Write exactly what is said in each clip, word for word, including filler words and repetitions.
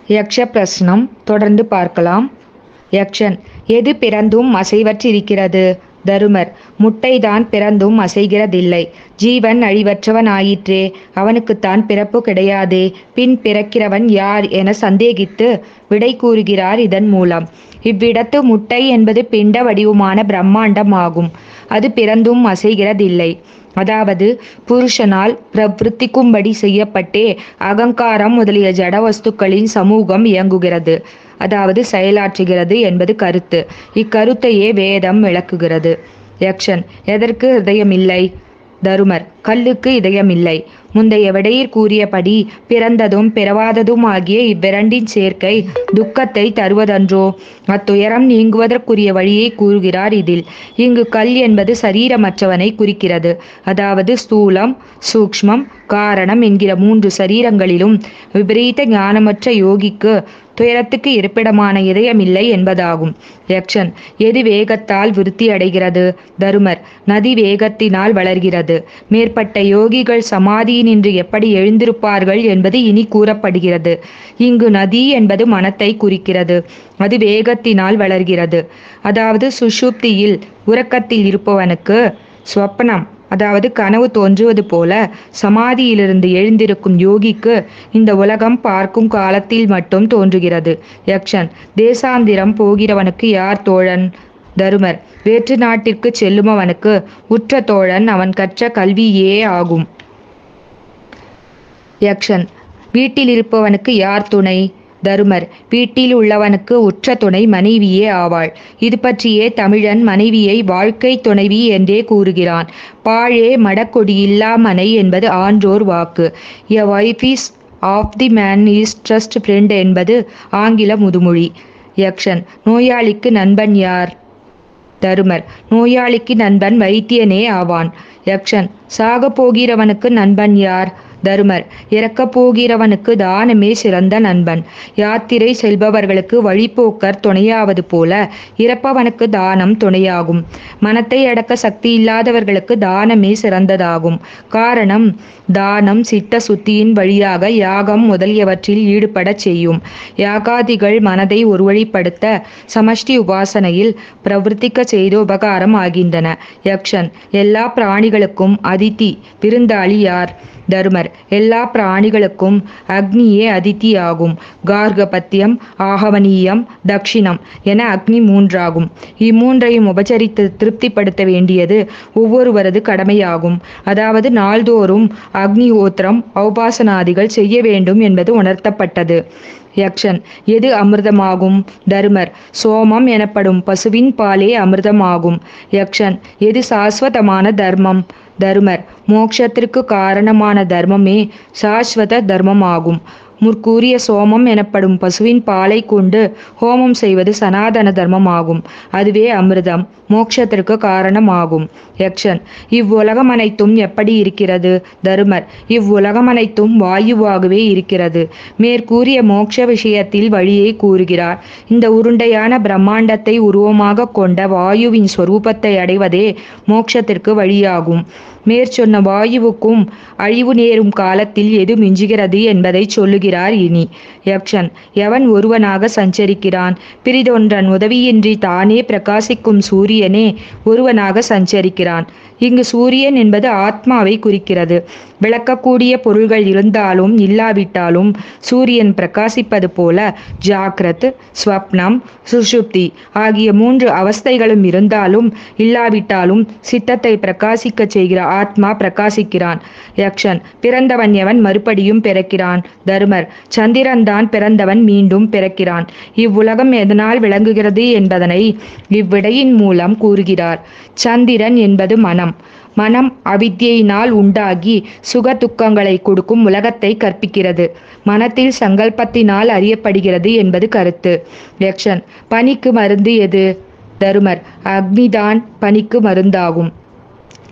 யக்ஷ பிரஸ்னம் தொடர்ந்து பார்க்கலாம். யக்ஷன்: எது பிறந்தும் அசைவற்றிருக்கிறது? தருமர்: முட்டைதான் பிறந்தும் அசைகிறதில்லை. ஜீவன் அழிவற்றவன் ஆயிற்றே, அவனுக்குத்தான் பிறப்பு கிடையாதே, பின் பிறக்கிறவன் யார் என சந்தேகித்து விடை கூறுகிறார் இதன் மூலம். இவ்விடத்து முட்டை என்பது பிண்ட வடிவமான பிரம்மாண்டம் ஆகும். அது பிறந்தும் அசைகிறதில்லை. அதாவது புருஷனால் பிரவருத்திக்கும்படி செய்யப்பட்டே அகங்காரம் முதலிய ஜட வஸ்துக்களின் சமூகம் இயங்குகிறது, அதாவது செயலாற்றுகிறது என்பது கருத்து. இக்கருத்தையே வேதம் விளக்குகிறது. யக்ஷன்: எதற்கு இதயமில்லை? தருமர்: கல்லுக்கு இதயமில்லை. முந்தைய விடையிற் கூறியபடி பிறந்ததும் பிறவாததும் ஆகிய இவ்விரண்டின் சேர்க்கை துக்கத்தை தருவதன்றோ? அத்துயரம் நீங்குவதற்குரிய வழியை கூறுகிறார் இதில். இங்கு கல் என்பது சரீரமற்றவனை குறிக்கிறது. அதாவது ஸ்தூலம், சூக்ஷ்மம், காரணம் என்கிற மூன்று சரீரங்களிலும் விபரீத ஞானமற்ற யோகிக்கு துயரத்துக்கு இருப்பிடமான இதயமில்லை என்பதாகும். யக்ஷன்: எது வேகத்தால் விருத்தி அடைகிறது? தருமர்: நதி வேகத்தினால் வளர்கிறது. மேற்பட்ட யோகிகள் சமாதியினின்று எப்படி எழுந்திருப்பார்கள் என்பது இனி கூறப்படுகிறது. இங்கு நதி என்பது மனத்தை குறிக்கிறது. அது வேகத்தினால் வளர்கிறது. அதாவது சுஷுப்தியில் உறக்கத்தில் இருப்பவனுக்கு ஸ்வப்னம், அதாவது கனவு தோன்றுவது போல சமாதியிலிருந்து எழுந்திருக்கும் யோகிக்கு இந்த உலகம் பார்க்கும் காலத்தில் மட்டும் தோன்றுகிறது. யக்ஷன்: தேசாந்திரம் போகிறவனுக்கு யார் தோழன்? தருமர்: வேற்று நாட்டிற்கு செல்லுமவனுக்கு உற்ற தோழன் அவன் கற்ற கல்வியே ஆகும். யக்ஷன்: வீட்டில் இருப்பவனுக்கு யார் துணை? தருமர்: வீட்டில் உள்ளவனுக்கு உற்ற துணை மனைவியே ஆவாள். இது பற்றியே தமிழன் மனைவியை வாழ்க்கை துணைவி என்றே கூறுகிறான். பாழே மடக்கொடியில்லா மனை என்பது ஆன்றோர் வாக்கு. A wife is of the man is trust friend என்பது ஆங்கில முதுமொழி. யக்ஷன்: நோயாளிக்கு நண்பன் யார்? தருமர்: நோயாளிக்கு நண்பன் வைத்தியனே ஆவான். யக்ஷன்: சாக போகிறவனுக்கு நண்பன் யார்? தருமர்: இறக்கப் போகிறவனுக்கு தானமே சிறந்த நண்பன். யாத்திரை செல்பவர்களுக்கு வழிபோக்கர் துணையாவது போல இறப்பவனுக்கு தானம் துணையாகும். மனத்தை அடக்க சக்தி இல்லாதவர்களுக்கு தானமே சிறந்ததாகும். காரணம், தானம் சித்த சுத்தியின் வழியாக யாகம் முதலியவற்றில் ஈடுபடச் செய்யும். யாகாதிகள் மனதை ஒருவழிப்படுத்த சமஷ்டி உபாசனையில் பிரவர்த்திக்க செய்து உபகாரம் ஆகின்றன. யக்ஷன்: எல்லா பிராணிகளுக்கும் அதிதி விருந்தாளி யார்? தருமர்: எல்லா பிராணிகளுக்கும் அக்னியே அதிதி ஆகும். கார்கபத்தியம், ஆகவனீயம், தக்ஷிணம் என அக்னி மூன்றாகும். இம்மூன்றையும் உபசரித்து திருப்திப்படுத்த வேண்டியது ஒவ்வொருவரது கடமையாகும். அதாவது நாள்தோறும் அக்னிஹோத்திரம் ஔபாசனாதிகள் செய்ய வேண்டும் என்பது உணர்த்தப்பட்டது. யக்ஷன்: எது அமிர்தமாகும்? தருமர்: சோமம் எனப்படும் பசுவின் பாலே அமிர்தமாகும். யக்ஷன்: எது சாஸ்வதமான தர்மம்? தருமர்: மோட்சத்திற்கு காரணமான தர்மமே சாஸ்வத தர்மமாகும். முற்கூறிய சோமம் எனப்படும் பசுவின் பாலை கொண்டு ஹோமம் செய்வது சனாதன தர்மமாகும். அதுவே அமிர்தம், மோட்சத்திற்கு காரணமாகும். யக்ஷன்: இவ்வுலகம் அனைத்தும் எப்படி இருக்கிறது? தருமர்: இவ்வுலகம் அனைத்தும் வாயுவாகவே இருக்கிறது. மேற்கூறிய மோட்ச விஷயத்தில் வழியை கூறுகிறார். இந்த உருண்டையான பிரம்மாண்டத்தை உருவமாக கொண்ட வாயுவின் ஸ்வரூபத்தை அடைவதே மோட்சத்திற்கு வழியாகும். மேற்சொன்ன வாயுவுக்கும் அழிவு நேரும் காலத்தில் எது மிஞ்சுகிறது என்பதை சொல்லுகிறார் இனி. யக்ஷன்: எவன் ஒருவனாக சஞ்சரிக்கிறான்? பிரிதொன்றன் உதவியின்றி தானே பிரகாசிக்கும் சூரியனே ஒருவனாக சஞ்சரிக்கிறான். இங்கு சூரியன் என்பது ஆத்மாவை குறிக்கிறது. விளக்கக்கூடிய பொருள்கள் இருந்தாலும் இல்லாவிட்டாலும் சூரியன் பிரகாசிப்பது போல ஜாக்கிரத், ஸ்வப்னம், சுஷுப்தி ஆகிய மூன்று அவஸ்தைகளும் இருந்தாலும் இல்லாவிட்டாலும் சித்தத்தை பிரகாசிக்க செய்கிற ஆத்மா பிரகாசிக்கிறான். யக்ஷன்: பிறந்தவன் எவன் மறுபடியும் பிறக்கிறான்? தருமர்: சந்திரன்தான் பிறந்தவன் மீண்டும் பிறக்கிறான். இவ்வுலகம் எதனால் விளங்குகிறது என்பதனை இவ்விடையின் மூலம் கூறுகிறார். சந்திரன் என்பது மனம். மனம் அவித்யினால் உண்டாகி சுக துக்கங்களை கொடுக்கும் உலகத்தை கற்பிக்கிறது. மனத்தில் சங்கல்பத்தினால் அறியப்படுகிறது என்பது கருத்து. யக்ஷன்: பனிக்கு மருந்து எது? தருமர்: அக்னிதான் பனிக்கு மருந்தாகும்.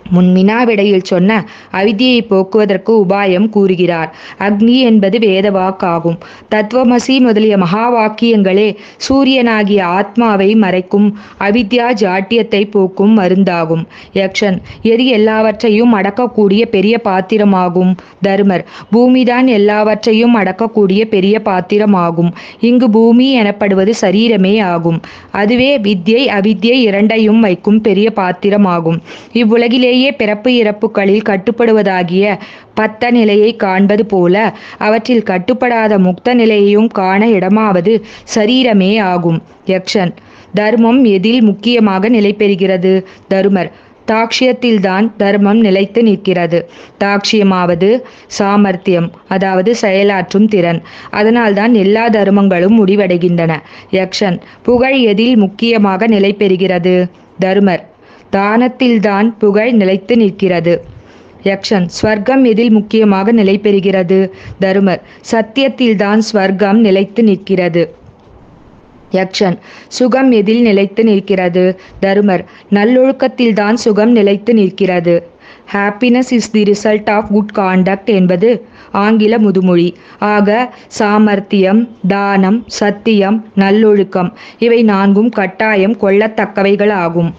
முன் வினாவிடையில் சொன்ன அவித்தியை போக்குவதற்கு உபாயம் கூறுகிறார். அக்னி என்பது வேதவாக்காகும். தத்துவமசி முதலிய மகா வாக்கியங்களே சூரியனாகிய ஆத்மாவை மறைக்கும் அவித்யா ஜாட்டியத்தை போக்கும் மருந்தாகும். யக்ஷன் எது எல்லாவற்றையும் அடக்கக்கூடிய பெரிய பாத்திரமாகும்? தருமர் பூமிதான் எல்லாவற்றையும் அடக்கக்கூடிய பெரிய பாத்திரமாகும். இங்கு பூமி எனப்படுவது சரீரமே ஆகும். அதுவே வித்யை அவித்யை இரண்டையும் வைக்கும் பெரிய பாத்திரமாகும். இவ்வுலகிலே பிறப்பு இறப்புகளில் கட்டுப்படுவதாகிய பத்த நிலையை காண்பது போல அவற்றில் கட்டுப்படாத முக்த நிலையையும் காண இடமாவது சரீரமே ஆகும். யக்ஷன் தர்மம் எதில் முக்கியமாக நிலை பெறுகிறது? தருமர் தாக்ஷியத்தில்தான் தர்மம் நிலைத்து நிற்கிறது. தாக்ஷியமாவது சாமர்த்தியம், அதாவது செயலாற்றும் திறன். அதனால்தான் எல்லா தர்மங்களும் முடிவடைகின்றன. யக்ஷன் புகழ் எதில் முக்கியமாக நிலை பெறுகிறது? தருமர் தானத்தில்தான் புகழ் நிலைத்து நிற்கிறது. யக்ஷன் ஸ்வர்க்கம் எதில் முக்கியமாக நிலை பெறுகிறது? தருமர் சத்தியத்தில்தான் ஸ்வர்க்கம் நிலைத்து நிற்கிறது. யக்ஷன் சுகம் எதில் நிலைத்து நிற்கிறது? தருமர் நல்லொழுக்கத்தில்தான் சுகம் நிலைத்து நிற்கிறது. Happiness is the result of good conduct என்பது ஆங்கில முதுமொழி. ஆக சாமர்த்தியம், தானம், சத்தியம், நல்லொழுக்கம் இவை நான்கும் கட்டாயம் கொள்ளத்தக்கவைகள் ஆகும்.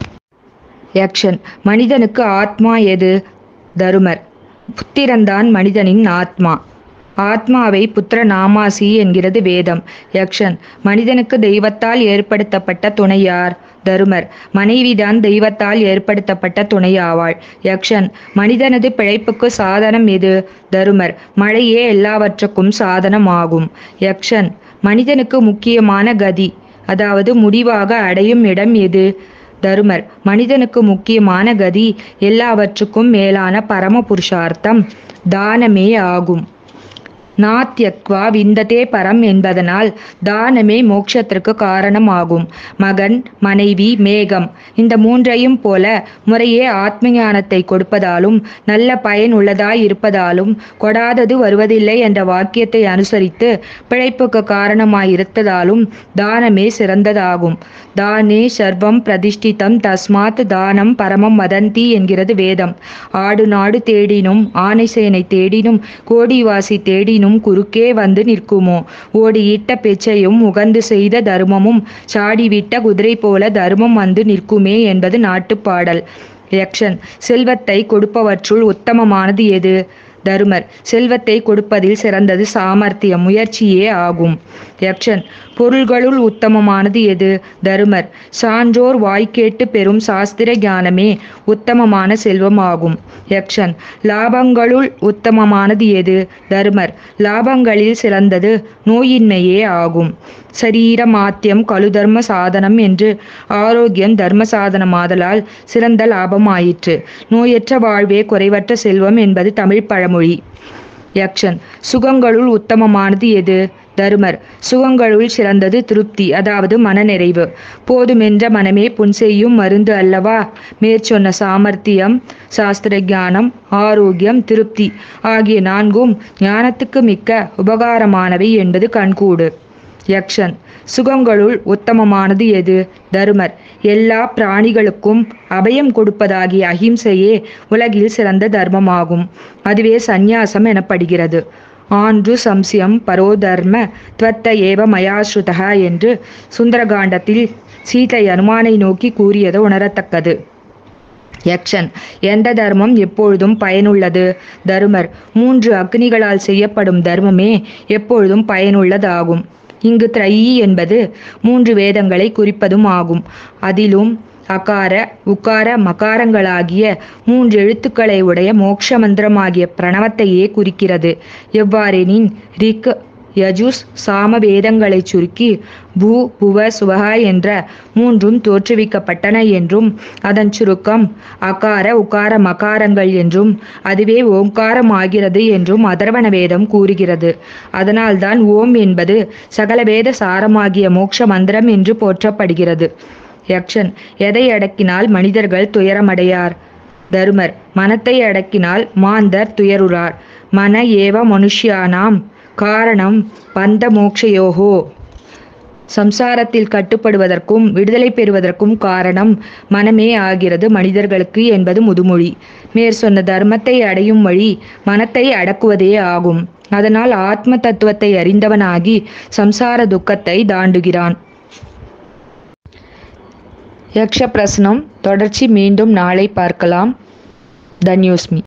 யக்ஷன் மனிதனுக்கு ஆத்மா எது? தருமர் புத்திரன்தான் மனிதனின் ஆத்மா. ஆத்மாவை புத்திர நாமாசி என்கிறது வேதம். யக்ஷன் மனிதனுக்கு தெய்வத்தால் ஏற்படுத்தப்பட்ட துணை யார்? தருமர் மனைவிதான் தெய்வத்தால் ஏற்படுத்தப்பட்ட துணையாவாள். யக்ஷன் மனிதனது பிழைப்புக்கு சாதனம் எது? தருமர் மழையே எல்லாவற்றுக்கும் சாதனம் ஆகும். யக்ஷன் மனிதனுக்கு முக்கியமான கதி, அதாவது முடிவாக அடையும் இடம் எது? தருமர் மனிதனுக்கு முக்கியமான கதி எல்லாவற்றுக்கும் மேலான பரம புருஷார்த்தம் தானமே ஆகும். நாத்யக்வா விந்ததே பரம் என்பதனால் தானமே மோட்சத்திற்கு காரணமாகும். மகன், மனைவி, மேகம் இந்த மூன்றையும் போல முறையே ஆத்ம ஞானத்தை கொடுப்பதாலும் நல்ல பயன் உள்ளதாய் இருப்பதாலும் கொடாதது வருவதில்லை என்ற வாக்கியத்தை அனுசரித்து பிழைப்புக்கு காரணமாயிருத்ததாலும் தானமே சிறந்ததாகும். தானே சர்வம் பிரதிஷ்டிதம் தஸ்மாத் தானம் பரமம் வதந்தி என்கிறது வேதம். ஆடு நாடு தேடினும் ஆனை சேனை தேடினும் கோடிவாசி தேடினும் குறுக்கே வந்து நிற்குமோ? ஓடியிட்ட பிச்சையும் உகந்து செய்த தர்மமும் சாடிவிட்ட குதிரை போல தர்மம் வந்து நிற்குமே என்பது நாட்டுப்பாடல். யக்ஷன் செல்வத்தை கொடுப்பவற்றுள் உத்தமமானது எது? தருமர் செல்வத்தை கொடுப்பதில் சிறந்தது சாமர்த்தியம், முயற்சியே ஆகும். யக்ஷன் பொருள்களுள் உத்தமமானது எது? தருமர் சான்றோர் வாய்க்கேட்டு பெறும் சாஸ்திர ஞானமே உத்தமமான செல்வம் ஆகும். யக்ஷன் லாபங்களுள் உத்தமமானது எது? தருமர் லாபங்களில் சிறந்தது நோயின்மையே ஆகும். சரீர மாத்தியம் கழு தர்ம சாதனம் என்று ஆரோக்கியம் தர்ம சாதனமாதலால் சிறந்த லாபமாயிற்று. நோயற்ற வாழ்வே குறைவற்ற செல்வம் என்பது தமிழ் பழமொழி. யக்ஷன் சுகங்களுள் உத்தமமானது எது? தருமர் சுகங்களுள் சிறந்தது திருப்தி, அதாவது மனநிறைவு. போதுமென்ற மனமே புன்செய்யும் மருந்து அல்லவா? மேற்சொன்ன சாமர்த்தியம், சாஸ்திர ஞானம், ஆரோக்கியம், திருப்தி ஆகிய நான்கும் ஞானத்துக்கு மிக்க உபகாரமானவை என்பது கண்கூடு. யக்ஷன் சுகங்களுள் உத்தமமானது எது? தருமர் எல்லா பிராணிகளுக்கும் அபயம் கொடுப்பதாகிய அஹிம்சையே உலகில் சிறந்த தர்மமாகும். அதுவே சந்நியாசம் எனப்படுகிறது. ஆன்று சம்சியம் பரோ தர்ம துவத்த ஏவ மயாஸ்ருதக என்று சுந்தரகாண்டத்தில் சீதை அனுமானை நோக்கி கூறியது உணரத்தக்கது. யக்ஷன் எந்த தர்மம் எப்பொழுதும் பயனுள்ளது? தருமர் மூன்று அக்னிகளால் செய்யப்படும் தர்மமே எப்பொழுதும் பயனுள்ளதாகும். இங்கு திரையி என்பது மூன்று வேதங்களை குறிப்பதும் ஆகும். அதிலும் அகார உக்கார மகாரங்களாகிய மூன்று எழுத்துக்களை உடைய மோட்ச மந்திரமாகிய பிரணவத்தையே குறிக்கிறது. எவ்வாறெனின் ரிக் யஜுஸ் சாம வேதங்களை சுருக்கி பூ புவ சுவக என்ற மூன்றும் தோற்றுவிக்கப்பட்டன என்றும் அதன் சுருக்கம் அகார உகார மகாரங்கள் என்றும் அதுவே ஓங்காரம் ஆகிறது என்றும் அதர்வண வேதம் கூறுகிறது. அதனால்தான் ஓம் என்பது சகல வேத சாரமாகிய மோட்ச மந்திரம் என்று போற்றப்படுகிறது. யக்ஷன் எதை அடக்கினால் மனிதர்கள் துயரமடையார்? தருமர் மனத்தை அடக்கினால் மாந்தர் துயருறார். மன ஏவ மனுஷ்யானாம் காரணம் பந்த மோக்ஷயோகோ. சம்சாரத்தில் கட்டுப்படுவதற்கும் விடுதலை பெறுவதற்கும் காரணம் மனமே ஆகிறது மனிதர்களுக்கு என்பது முதுமொழி. மேற் சொன்ன தர்மத்தை அடையும் வழி மனத்தை அடக்குவதே ஆகும். அதனால் ஆத்ம தத்துவத்தை அறிந்தவனாகி சம்சார துக்கத்தை தாண்டுகிறான். யக்ஷ பிரஸ்னம் தொடர்ச்சி மீண்டும் நாளை பார்க்கலாம். தன்யோஸ்மி.